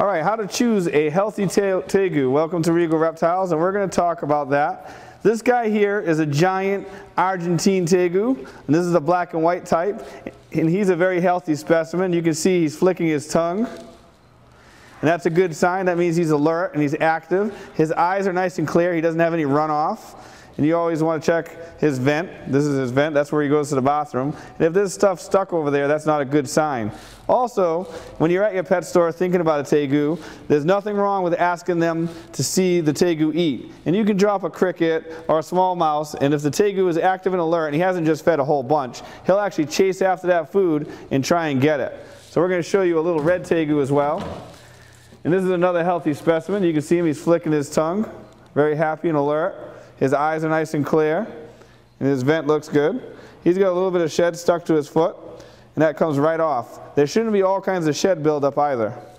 All right, how to choose a healthy tegu. Welcome to Regal Reptiles, and we're going to talk about that. This guy here is a giant Argentine tegu, and this is the black and white type, and he's a very healthy specimen. You can see he's flicking his tongue, and that's a good sign. That means he's alert and he's active. His eyes are nice and clear. He doesn't have any runoff. And you always want to check his vent. This is his vent. That's where he goes to the bathroom. And if there's stuff stuck over there, that's not a good sign. Also, when you're at your pet store thinking about a tegu, there's nothing wrong with asking them to see the tegu eat. And you can drop a cricket or a small mouse, and if the tegu is active and alert and he hasn't just fed a whole bunch, he'll actually chase after that food and try and get it. So we're going to show you a little red tegu as well. And this is another healthy specimen. You can see him, he's flicking his tongue, very happy and alert. His eyes are nice and clear, and his vent looks good. He's got a little bit of shed stuck to his foot, and that comes right off. There shouldn't be all kinds of shed buildup either.